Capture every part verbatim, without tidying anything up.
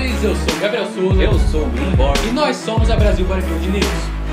senhores, eu sou o Gabriel Souza, eu sou o Bruno Borges e nós somos a Brasil Bodybuilding News.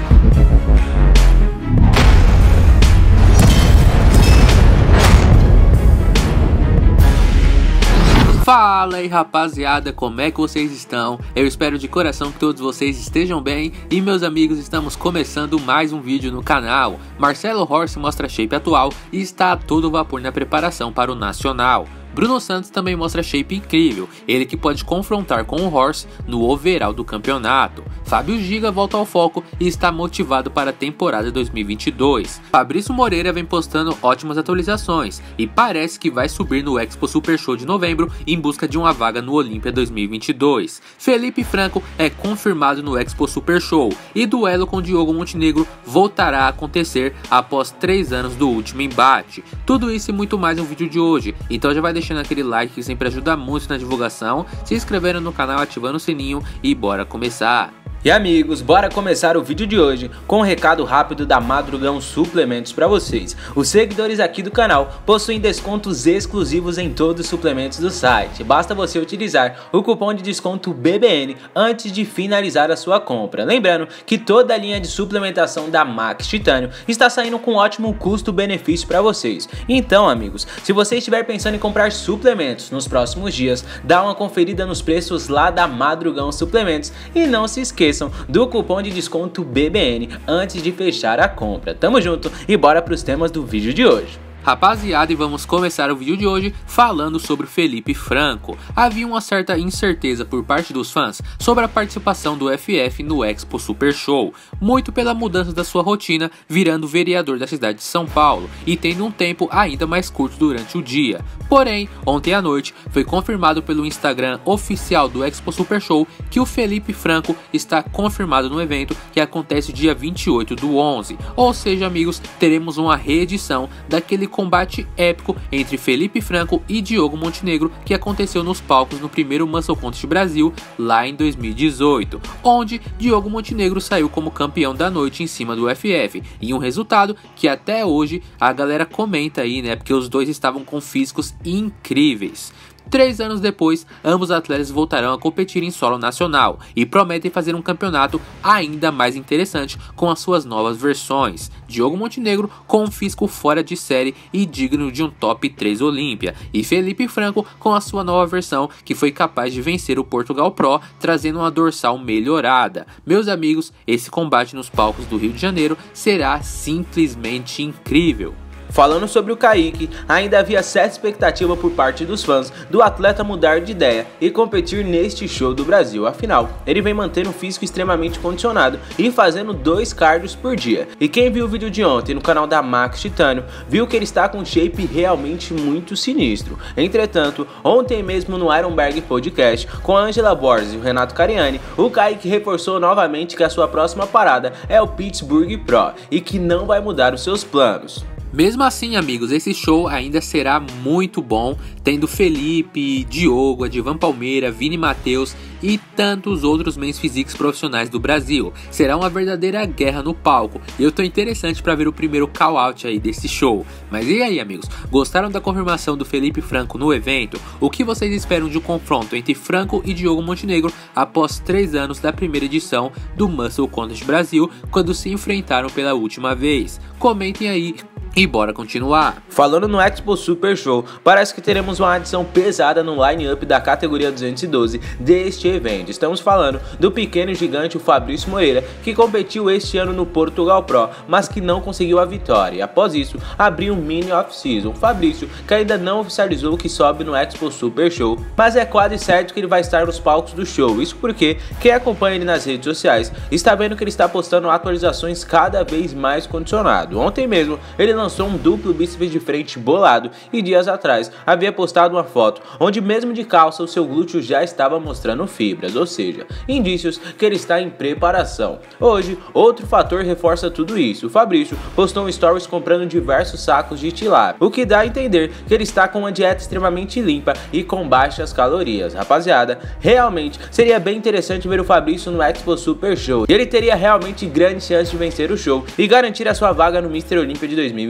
Fala aí rapaziada, como é que vocês estão? Eu espero de coração que todos vocês estejam bem. E meus amigos, estamos começando mais um vídeo no canal. Marcelo Horst mostra shape atual e está a todo vapor na preparação para o Nacional. Bruno Santos também mostra shape incrível, ele que pode confrontar com o Horst no overall do campeonato. Fábio Giga volta ao foco e está motivado para a temporada dois mil e vinte e dois. Fabrício Moreira vem postando ótimas atualizações e parece que vai subir no Expo Super Show de novembro em busca de uma vaga no Olímpia dois mil e vinte e dois. Felipe Franco é confirmado no Expo Super Show e duelo com Diogo Montenegro voltará a acontecer após três anos do último embate. Tudo isso e muito mais no vídeo de hoje, então já vai deixar deixando aquele like que sempre ajuda muito na divulgação, se inscrevendo no canal, ativando o sininho e bora começar! E amigos, bora começar o vídeo de hoje com um recado rápido da Madrugão Suplementos para vocês. Os seguidores aqui do canal possuem descontos exclusivos em todos os suplementos do site. Basta você utilizar o cupom de desconto B B N antes de finalizar a sua compra. Lembrando que toda a linha de suplementação da Max Titânio está saindo com um ótimo custo-benefício para vocês. Então amigos, se você estiver pensando em comprar suplementos nos próximos dias, dá uma conferida nos preços lá da Madrugão Suplementos e não se esqueça do cupom de desconto B B N antes de fechar a compra. Tamo junto e bora para os temas do vídeo de hoje. Rapaziada, e vamos começar o vídeo de hoje falando sobre o Felipe Franco. Havia uma certa incerteza por parte dos fãs sobre a participação do F F no Expo Super Show, muito pela mudança da sua rotina, virando vereador da cidade de São Paulo e tendo um tempo ainda mais curto durante o dia. Porém, ontem à noite foi confirmado pelo Instagram oficial do Expo Super Show que o Felipe Franco está confirmado no evento que acontece dia vinte e oito do onze. Ou seja, amigos, teremos uma reedição daquele combate épico entre Felipe Franco e Diogo Montenegro que aconteceu nos palcos no primeiro Muscle Contest Brasil lá em dois mil e dezoito, onde Diogo Montenegro saiu como campeão da noite em cima do F F, em um resultado que até hoje a galera comenta aí, né, porque os dois estavam com físicos incríveis. Três anos depois, ambos atletas voltarão a competir em solo nacional e prometem fazer um campeonato ainda mais interessante com as suas novas versões. Diogo Montenegro com um físico fora de série e digno de um top três Olímpia, e Felipe Franco com a sua nova versão que foi capaz de vencer o Portugal Pro, trazendo uma dorsal melhorada. Meus amigos, esse combate nos palcos do Rio de Janeiro será simplesmente incrível. Falando sobre o Kaique, ainda havia certa expectativa por parte dos fãs do atleta mudar de ideia e competir neste show do Brasil. Afinal, ele vem mantendo um físico extremamente condicionado e fazendo dois cardios por dia. E quem viu o vídeo de ontem no canal da Max Titânio viu que ele está com um shape realmente muito sinistro. Entretanto, ontem mesmo no Ironberg Podcast com a Angela Borges e o Renato Cariani, o Kaique reforçou novamente que a sua próxima parada é o Pittsburgh Pro e que não vai mudar os seus planos. Mesmo assim, amigos, esse show ainda será muito bom, tendo Felipe, Diogo, Adivan Palmeira, Vini Matheus e tantos outros mens physiques profissionais do Brasil. Será uma verdadeira guerra no palco e eu tô interessante para ver o primeiro call-out aí desse show. Mas e aí, amigos, gostaram da confirmação do Felipe Franco no evento? O que vocês esperam de um confronto entre Franco e Diogo Montenegro após três anos da primeira edição do Muscle Contest Brasil, quando se enfrentaram pela última vez? Comentem aí. E bora continuar. Falando no Expo Super Show, parece que teremos uma adição pesada no line-up da categoria duzentos e doze deste evento. Estamos falando do pequeno gigante o Fabrício Moreira, que competiu este ano no Portugal Pro, mas que não conseguiu a vitória. E após isso, abriu um mini off-season. Fabrício, que ainda não oficializou que sobe no Expo Super Show, mas é quase certo que ele vai estar nos palcos do show. Isso porque quem acompanha ele nas redes sociais está vendo que ele está postando atualizações cada vez mais condicionado. Ontem mesmo, ele lançou lançou um duplo bíceps de frente bolado e dias atrás havia postado uma foto onde mesmo de calça o seu glúteo já estava mostrando fibras, ou seja, indícios que ele está em preparação. Hoje, outro fator reforça tudo isso. O Fabrício postou um stories comprando diversos sacos de tilápia, o que dá a entender que ele está com uma dieta extremamente limpa e com baixas calorias. Rapaziada, realmente seria bem interessante ver o Fabrício no Expo Super Show, e ele teria realmente grande chance de vencer o show e garantir a sua vaga no Mister Olímpia de dois mil e vinte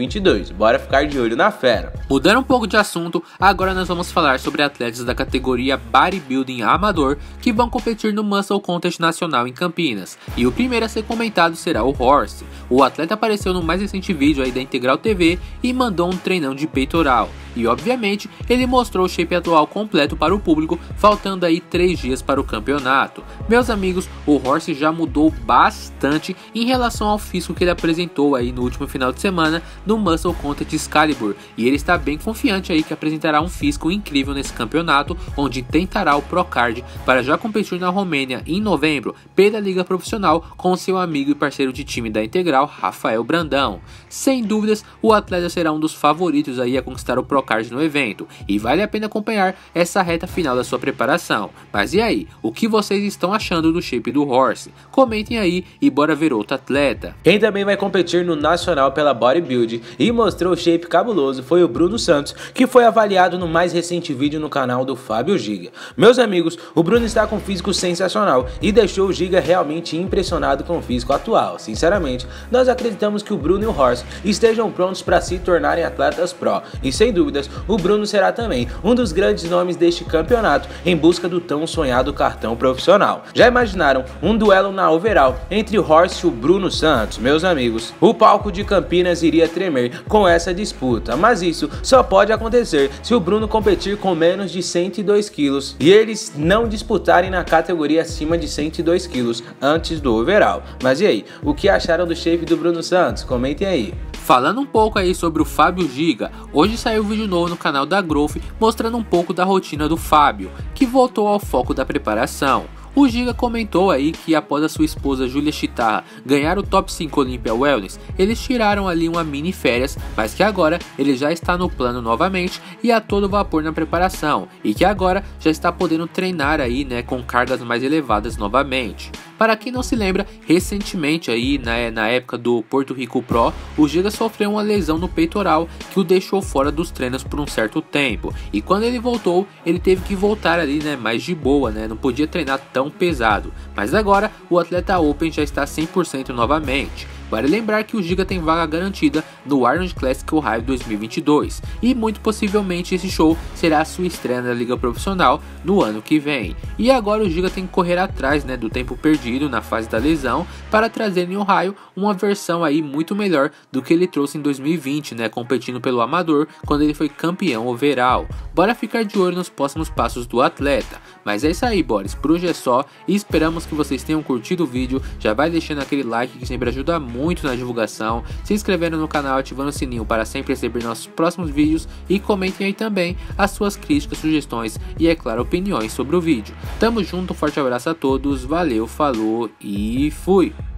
vinte e dois. Bora ficar de olho na fera. Mudando um pouco de assunto, agora nós vamos falar sobre atletas da categoria Bodybuilding Amador que vão competir no Muscle Contest Nacional em Campinas. E o primeiro a ser comentado será o Horse. O atleta apareceu no mais recente vídeo aí da Integral T V e mandou um treinão de peitoral. E obviamente ele mostrou o shape atual completo para o público, faltando aí três dias para o campeonato. Meus amigos, o Horse já mudou bastante em relação ao físico que ele apresentou aí no último final de semana no Muscle Contest Excalibur, e ele está bem confiante aí que apresentará um físico incrível nesse campeonato, onde tentará o Procard para já competir na Romênia em novembro pela Liga Profissional com seu amigo e parceiro de time da Integral, Rafael Brandão. Sem dúvidas, o atleta será um dos favoritos aí a conquistar o Procard no evento, e vale a pena acompanhar essa reta final da sua preparação. Mas e aí, o que vocês estão achando do shape do Horse? Comentem aí e bora ver outro atleta. Quem também vai competir no Nacional pela Bodybuild e mostrou o shape cabuloso foi o Bruno Santos, que foi avaliado no mais recente vídeo no canal do Fábio Giga. Meus amigos, o Bruno está com um físico sensacional e deixou o Giga realmente impressionado com o físico atual. Sinceramente, nós acreditamos que o Bruno e o Horse estejam prontos para se tornarem atletas pró, e sem dúvida o Bruno será também um dos grandes nomes deste campeonato em busca do tão sonhado cartão profissional. Já imaginaram um duelo na overall entre o Horse e o Bruno Santos? Meus amigos, o palco de Campinas iria tremer com essa disputa, mas isso só pode acontecer se o Bruno competir com menos de cento e dois quilos e eles não disputarem na categoria acima de cento e dois quilos antes do overall. Mas e aí, o que acharam do shape do Bruno Santos? Comentem aí. Falando um pouco aí sobre o Fábio Giga, hoje saiu um vídeo novo no canal da Growth mostrando um pouco da rotina do Fábio, que voltou ao foco da preparação. O Giga comentou aí que após a sua esposa Júlia Chitarra ganhar o Top cinco Olympia Wellness, eles tiraram ali uma mini férias, mas que agora ele já está no plano novamente e a todo vapor na preparação, e que agora já está podendo treinar aí, né, com cargas mais elevadas novamente. Para quem não se lembra, recentemente aí, na, na época do Porto Rico Pro, o Giga sofreu uma lesão no peitoral que o deixou fora dos treinos por um certo tempo. E quando ele voltou, ele teve que voltar ali, né, mais de boa, né, não podia treinar tão pesado. Mas agora, o atleta Open já está cem por cento novamente. Vale lembrar que o Giga tem vaga garantida no Arnold Classic Ohio dois mil e vinte e dois, e muito possivelmente esse show será a sua estreia na Liga Profissional no ano que vem. E agora o Giga tem que correr atrás, né, do tempo perdido na fase da lesão para trazer em Ohio uma versão aí muito melhor do que ele trouxe em dois mil e vinte, né, competindo pelo amador quando ele foi campeão overall. Bora ficar de olho nos próximos passos do atleta. Mas é isso aí, Boris, por hoje é só e esperamos que vocês tenham curtido o vídeo. Já vai deixando aquele like que sempre ajuda muito muito na divulgação, se inscrevendo no canal, ativando o sininho para sempre receber nossos próximos vídeos e comentem aí também as suas críticas, sugestões e, é claro, opiniões sobre o vídeo. Tamo junto, um forte abraço a todos, valeu, falou e fui!